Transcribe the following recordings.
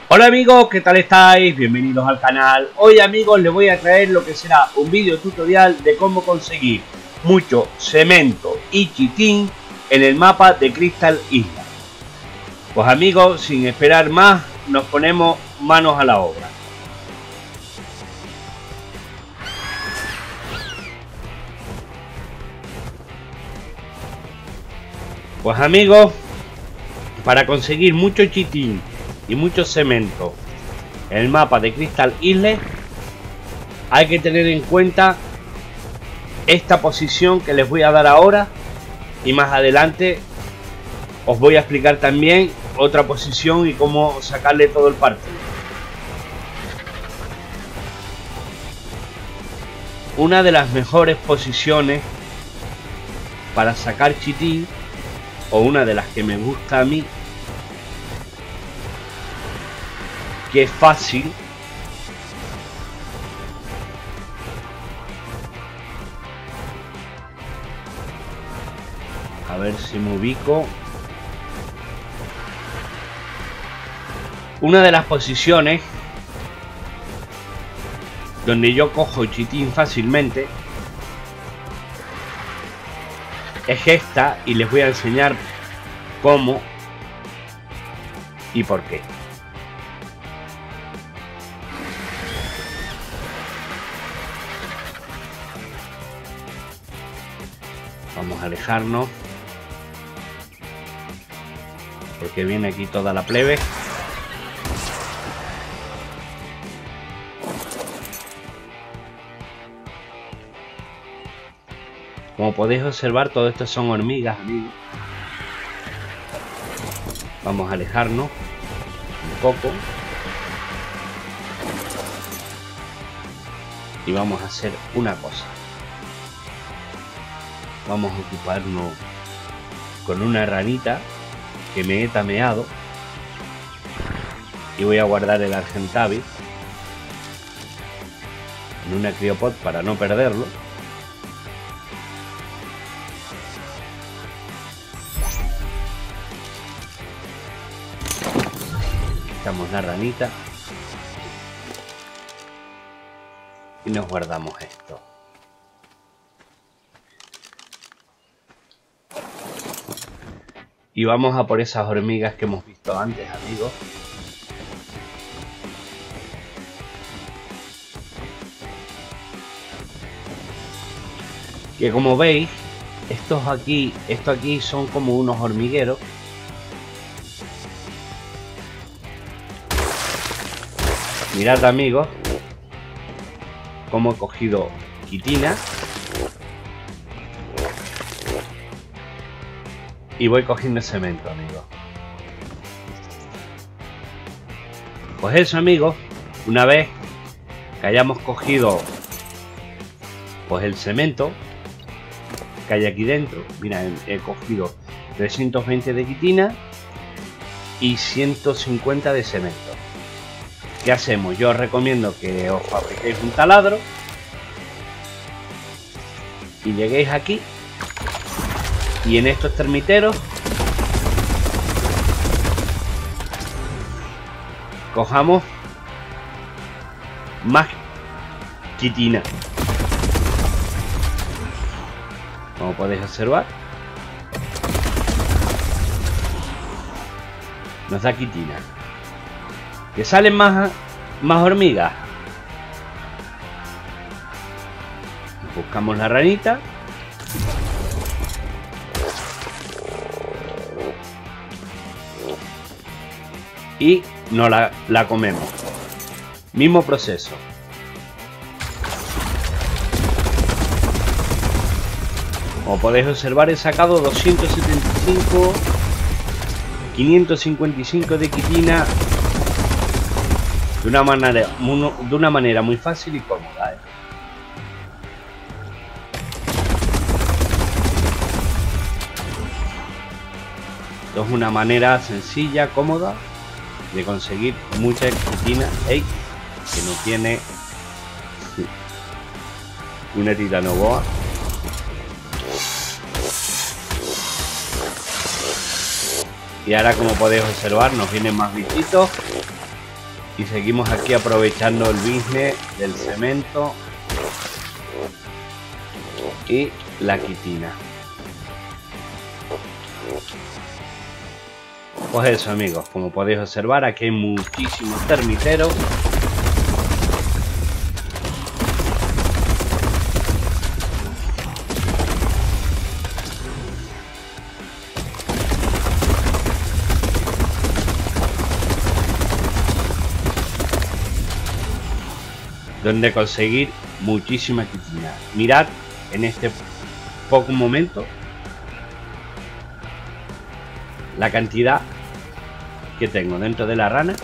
Hola amigos, ¿qué tal estáis? Bienvenidos al canal. Hoy amigos les voy a traer lo que será un vídeo tutorial de cómo conseguir mucho cemento y chitín en el mapa de Crystal Island. Pues amigos, sin esperar más, nos ponemos manos a la obra. Pues amigos, para conseguir mucho chitín y mucho cemento en el mapa de Crystal Island hay que tener en cuenta esta posición que les voy a dar ahora, y más adelante os voy a explicar también otra posición y cómo sacarle todo el partido. Una de las mejores posiciones para sacar chitín, o una de las que me gusta a mí, que es fácil, a ver si me ubico. Una de las posiciones donde yo cojo chitín fácilmente es esta, y les voy a enseñar cómo y por qué. Vamos a alejarnos porque viene aquí toda la plebe. Como podéis observar, todo esto son hormigas, amigos. Vamos a alejarnos un poco y vamos a hacer una cosa. Vamos a ocuparnos con una ranita que me he tameado, y voy a guardar el Argentavis en una criopod para no perderlo. Quitamos la ranita y nos guardamos esto. Y vamos a por esas hormigas que hemos visto antes, amigos. Que como veis, esto aquí son como unos hormigueros. Mirad amigos, como he cogido quitina y voy cogiendo cemento, amigos. Pues eso, amigos, una vez que hayamos cogido pues el cemento que hay aquí dentro, mira, he cogido 320 de quitina y 150 de cemento. ¿Qué hacemos? Yo os recomiendo que os fabriquéis un taladro y lleguéis aquí, y en estos termiteros cojamos más quitina. Como podéis observar, nos da quitina. ¿Que salen más hormigas? Buscamos la ranita y nos la comemos. Mismo proceso. Como podéis observar, he sacado 275, 555 de quitina de una manera muy fácil y cómoda. Esto es una manera sencilla, cómoda de conseguir mucha quitina. ¡Ey! Que no tiene una titanoboa. Y ahora, como podéis observar, nos vienen más bichitos Y seguimos aquí aprovechando el business del cemento y la quitina. Pues eso, amigos, como podéis observar, aquí hay muchísimos termiteros. Donde conseguir muchísima quitina. Mirad en este poco momento la cantidad que tengo dentro de la rana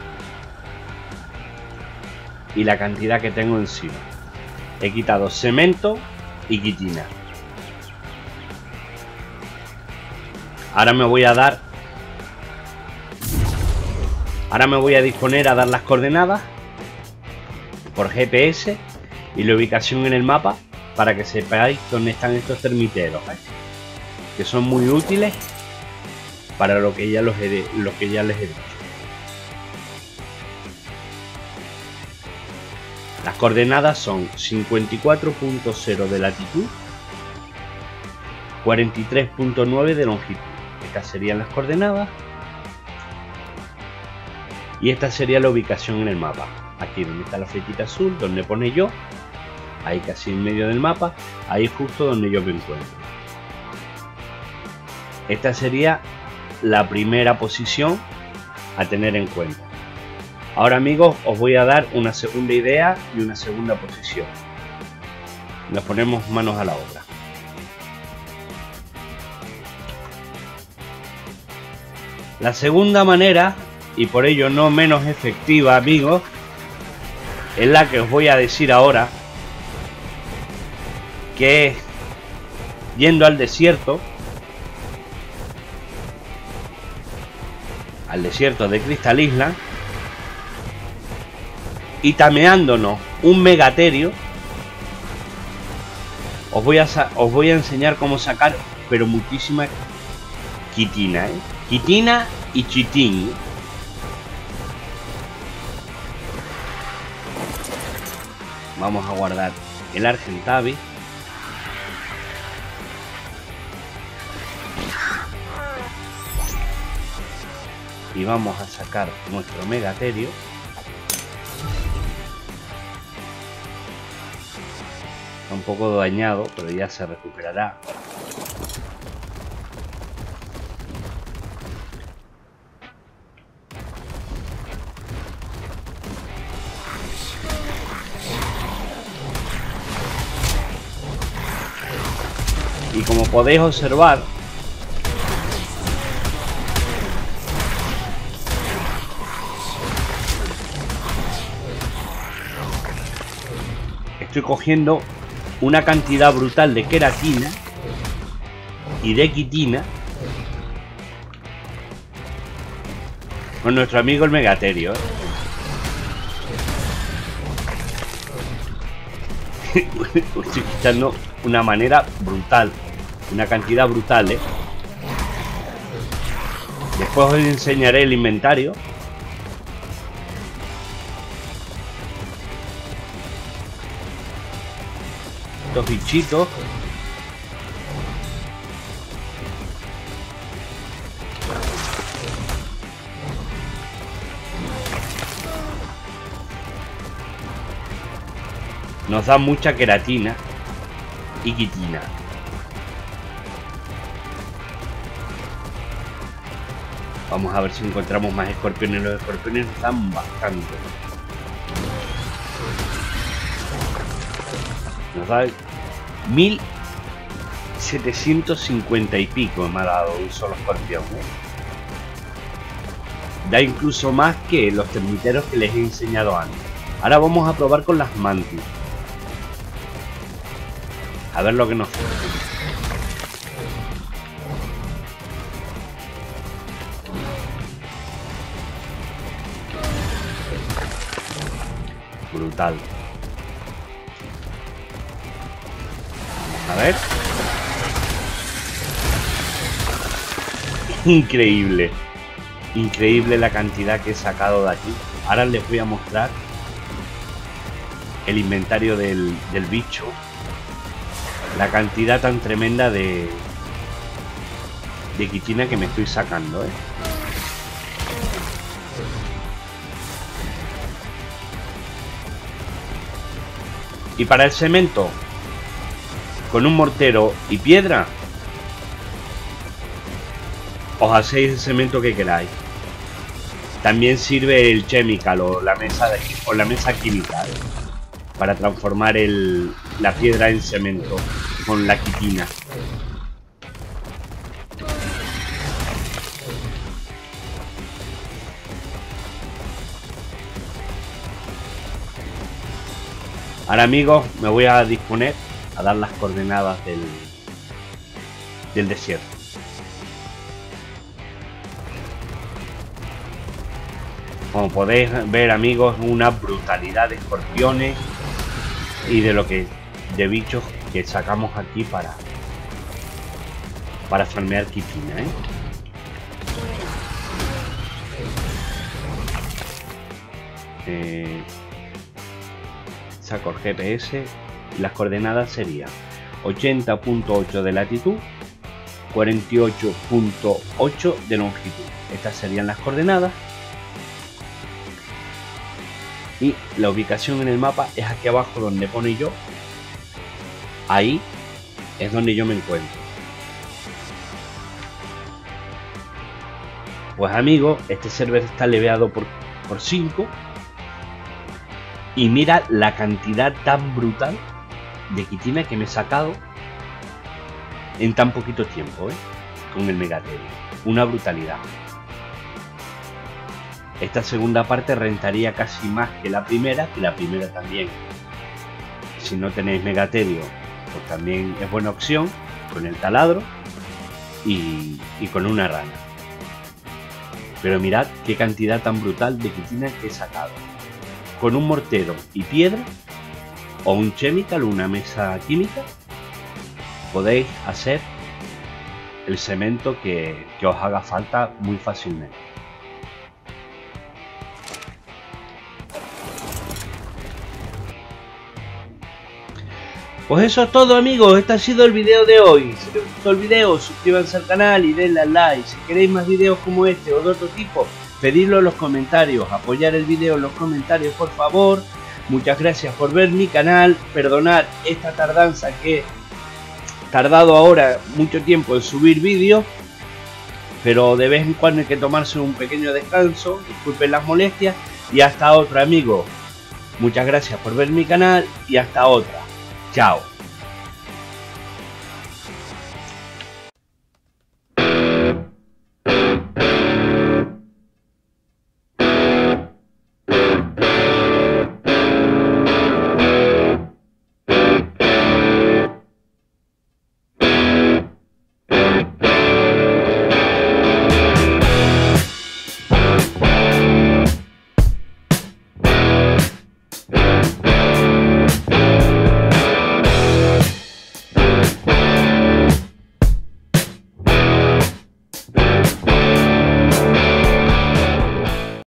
y la cantidad que tengo encima. He quitado cemento y quitina. Ahora me voy a disponer a dar las coordenadas por GPS y la ubicación en el mapa para que sepáis dónde están estos termiteros, que son muy útiles para lo que ya les he dicho. Las coordenadas son 54.0 de latitud, 43.9 de longitud. Estas serían las coordenadas y esta sería la ubicación en el mapa. Aquí donde está la flechita azul, donde pone yo, ahí casi en medio del mapa, ahí justo donde yo me encuentro. Esta sería la primera posición a tener en cuenta. Ahora, amigos, os voy a dar una segunda idea y una segunda posición. Nos ponemos manos a la obra. La segunda manera, y por ello no menos efectiva, amigos, es la que os voy a decir ahora, que es yendo al desierto de Crystal Island y tameándonos un megaterio. Os voy a enseñar cómo sacar, pero muchísima quitina, quitina y chitín. Vamos a guardar el Argentavis. Y vamos a sacar nuestro megaterio. Está un poco dañado, pero ya se recuperará. Y como podéis observar, estoy cogiendo una cantidad brutal de queratina y de quitina con nuestro amigo el megaterio. Estoy quitando una manera brutal, una cantidad brutal, Después os enseñaré el inventario. Estos bichitos. Nos da mucha queratina y quitina. Vamos a ver si encontramos más escorpiones. Los escorpiones nos dan bastante. Nos da 1750 y pico me ha dado un solo escorpión. Da incluso más que los termiteros que les he enseñado antes. Ahora vamos a probar con las mantis. A ver lo que nos hace. Brutal. A ver. Increíble. Increíble la cantidad que he sacado de aquí. ahora les voy a mostrar el inventario del bicho. La cantidad tan tremenda de quitina que me estoy sacando, ¿eh? Y para el cemento, con un mortero y piedra, os hacéis el cemento que queráis. También sirve el chemical o la mesa química, ¿eh? Para transformar la piedra en cemento con la quitina. Ahora, amigos, me voy a disponer a dar las coordenadas del desierto. Como podéis ver, amigos, una brutalidad de escorpiones y de bichos que sacamos aquí para farmear quitina, ¿eh? Saco el GPS y las coordenadas serían 80.8 de latitud, 48.8 de longitud. Estas serían las coordenadas. Y la ubicación en el mapa es aquí abajo donde pone yo. Ahí es donde yo me encuentro. Pues, amigos, este server está leveado por 5. Y mira la cantidad tan brutal de quitina que me he sacado en tan poquito tiempo, ¿eh? Con el Megaterio. Una brutalidad. Esta segunda parte rentaría casi más que la primera también. Si no tenéis Megaterio, pues también es buena opción con el taladro y con una rana. Pero mirad qué cantidad tan brutal de quitina que he sacado. Con un mortero y piedra o un chemical, una mesa química, podéis hacer el cemento que os haga falta muy fácilmente. Pues eso es todo, amigos. Este ha sido el video de hoy. Si os gustó el video, suscríbanse al canal y denle al like. Si queréis más videos como este o de otro tipo, pedidlo en los comentarios. Apoyar el video en los comentarios, por favor. Muchas gracias por ver mi canal. Perdonad esta tardanza que he tardado ahora mucho tiempo en subir vídeos, pero de vez en cuando hay que tomarse un pequeño descanso. Disculpen las molestias y hasta otra, amigos. Muchas gracias por ver mi canal y hasta otra. Chao.